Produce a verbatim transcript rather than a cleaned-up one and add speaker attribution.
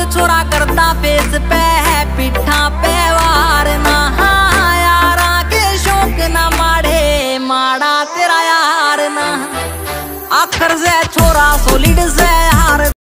Speaker 1: छोरा करता फेस पे है पिठा पे वार ना यारा के शौक ना माड़े माड़ा तेरा यार ना आखर से छोरा सोलिड से